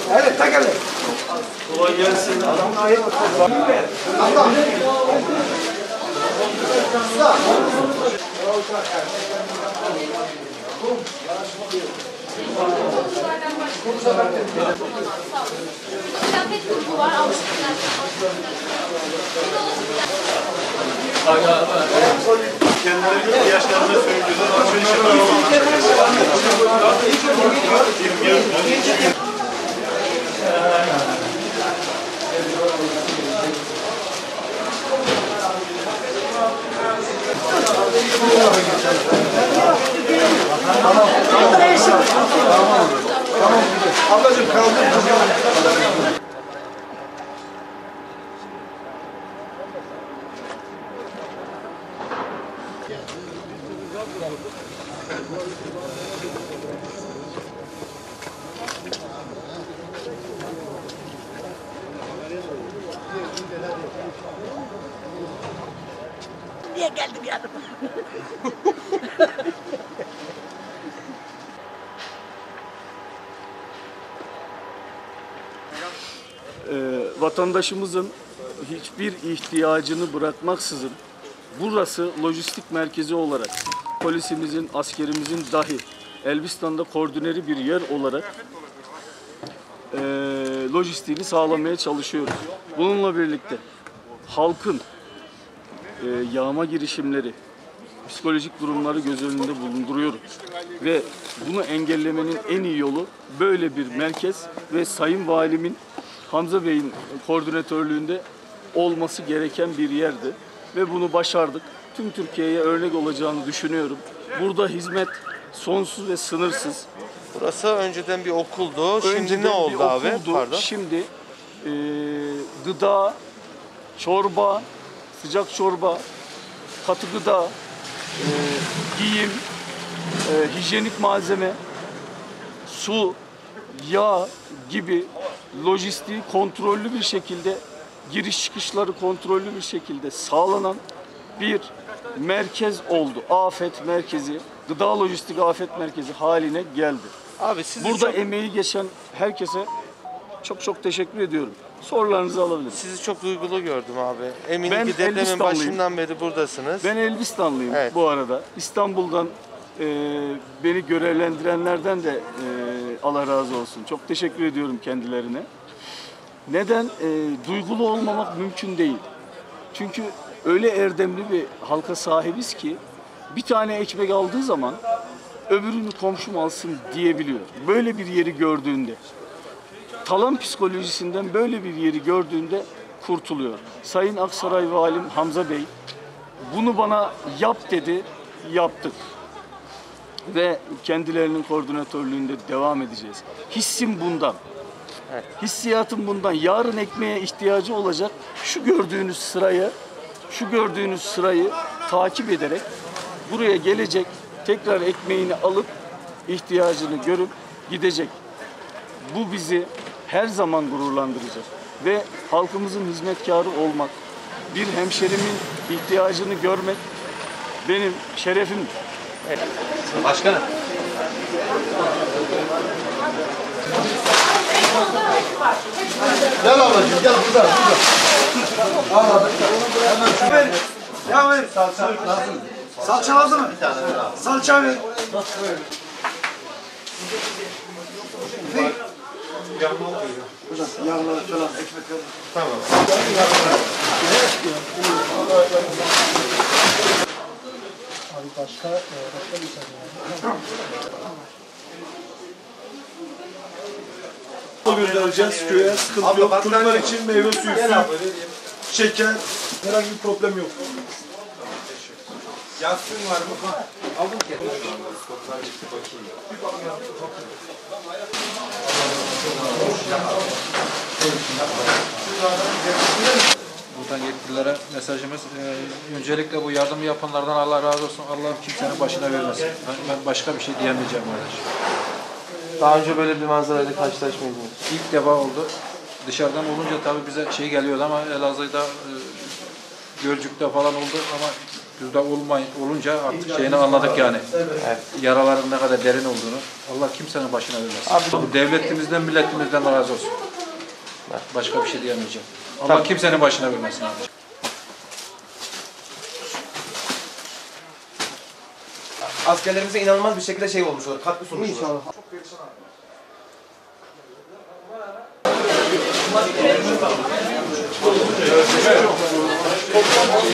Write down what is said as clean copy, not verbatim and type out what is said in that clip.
Evet, tak hele. Kolay gelsin. Adamın ayı Allah. Kıyafet grubu var, alışmışlar. Kendilerinin ihtiyaçlarını söylüyorlar. Tamam. Ablacığım kaldır. Niye geldim yanıma? Vatandaşımızın hiçbir ihtiyacını bırakmaksızın burası lojistik merkezi olarak polisimizin, askerimizin dahi Elbistan'da koordineli bir yer olarak lojistiğini sağlamaya çalışıyoruz. Bununla birlikte halkın yağma girişimleri, psikolojik durumları göz önünde bulunduruyoruz. Ve bunu engellemenin en iyi yolu böyle bir merkez ve Sayın Valimin Hamza Bey'in koordinatörlüğünde olması gereken bir yerdi. Ve bunu başardık. Tüm Türkiye'ye örnek olacağını düşünüyorum. Burada hizmet sonsuz ve sınırsız. Burası önceden bir okuldu. Şimdi Önceden ne oldu bir abi? okuldu. Pardon. Şimdi gıda, çorba, sıcak çorba, katı gıda, giyim, hijyenik malzeme, su, yağ gibi lojistiği kontrollü bir şekilde, giriş çıkışları kontrollü bir şekilde sağlanan bir merkez oldu. Afet merkezi, gıda lojistik afet merkezi haline geldi. Abi sizi Burada çok, emeği geçen herkese çok teşekkür ediyorum. Sorularınızı alabilirim. sizi çok duygulu gördüm abi. Eminim Ben ki depremin Elbistanlıyım. başından beri buradasınız. Ben Elbistanlıyım Evet. bu arada. İstanbul'dan beni görevlendirenlerden de Allah razı olsun. Çok teşekkür ediyorum kendilerine. Neden? Duygulu olmamak mümkün değil. Çünkü öyle erdemli bir halka sahibiz ki bir tane ekmek aldığı zaman öbürünü komşum alsın diyebiliyor. Böyle bir yeri gördüğünde, talan psikolojisinden böyle bir yeri gördüğünde kurtuluyor. Sayın Aksaray Valim Hamza Bey bunu bana yap dedi, yaptık. Ve kendilerinin koordinatörlüğünde devam edeceğiz. Hissim bundan. Evet. Hissiyatım bundan. Yarın ekmeğe ihtiyacı olacak şu gördüğünüz sırayı takip ederek buraya gelecek, tekrar ekmeğini alıp ihtiyacını görüp gidecek. Bu bizi her zaman gururlandıracak ve halkımızın hizmetkarı olmak, bir hemşerimin ihtiyacını görmek benim şerefim. Başkanım. Gel ablacığım, gel burada. Al abi. Hemen ver. Ya ver. Salça lazım. Salça lazım mı? Bir tane daha. Salça ver. Hocam yağları falan, ekmekleri. Tamam. Abi başka bir şey göndereceğiz köye, sıkıntı yok. Çocuklar için meyve suyu, şeker, herhangi bir problem yok. Yansın var mı? Aldım ki. Buradan yetkililere mesajımız, öncelikle bu yardımı yapanlardan Allah razı olsun. Allah kimsenin başına vermesin. Ben başka bir şey diyemeyeceğim kardeşim. Daha önce böyle bir manzarayla karşılaşmadınız. İlk defa oldu. Dışarıdan olunca tabii bize şey geliyordu ama Elazığ'da, Gölcük'te falan oldu ama Burada olunca artık şeyini anladık yani. Yaraların ne kadar derin olduğunu. Allah kimsenin başına vermesin. Devletimizden, milletimizden razı olsun. Başka bir şey diyemeyeceğim. Allah kimsenin başına vermesin abi. Askerlerimize inanılmaz bir şekilde şey olmuş olur. Katkı sunmuş olur. İnşallah.